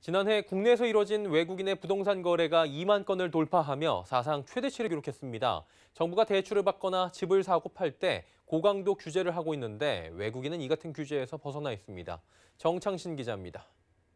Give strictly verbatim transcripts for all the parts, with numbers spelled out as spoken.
지난해 국내에서 이뤄진 외국인의 부동산 거래가 이만 건을 돌파하며 사상 최대치를 기록했습니다. 정부가 대출을 받거나 집을 사고 팔 때 고강도 규제를 하고 있는데 외국인은 이 같은 규제에서 벗어나 있습니다. 정창신 기자입니다.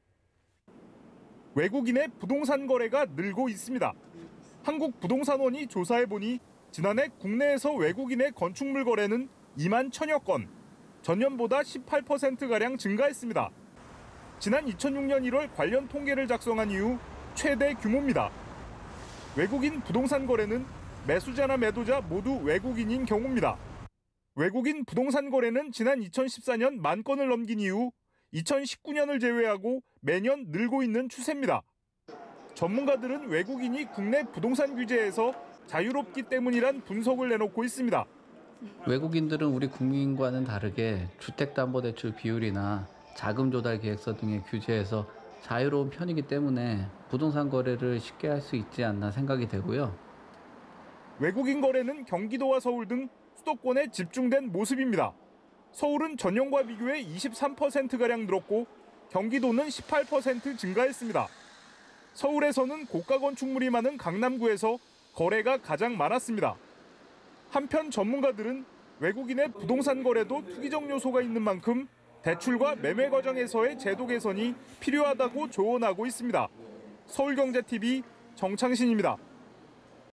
외국인의 부동산 거래가 늘고 있습니다. 한국부동산원이 조사해보니 지난해 국내에서 외국인의 건축물 거래는 이만 천여 건, 전년보다 십팔 퍼센트가량 증가했습니다. 지난 이천육 년 일월 관련 통계를 작성한 이후 최대 규모입니다. 외국인 부동산 거래는 매수자나 매도자 모두 외국인인 경우입니다. 외국인 부동산 거래는 지난 이천십사 년 만 건을 넘긴 이후 이천십구 년을 제외하고 매년 늘고 있는 추세입니다. 전문가들은 외국인이 국내 부동산 규제에서 자유롭기 때문이란 분석을 내놓고 있습니다. 외국인들은 우리 국민과는 다르게 주택담보대출 비율이나 자금 조달 계획서 등의 규제에서 자유로운 편이기 때문에 부동산 거래를 쉽게 할 수 있지 않나 생각이 되고요. 외국인 거래는 경기도와 서울 등 수도권에 집중된 모습입니다. 서울은 전년과 비교해 이십삼 퍼센트가량 늘었고 경기도는 십팔 퍼센트 증가했습니다. 서울에서는 고가 건축물이 많은 강남구에서 거래가 가장 많았습니다. 한편 전문가들은 외국인의 부동산 거래도 투기적 요소가 있는 만큼 대출과 매매 과정에서의 제도 개선이 필요하다고 조언하고 있습니다. 서울경제티비 정창신입니다.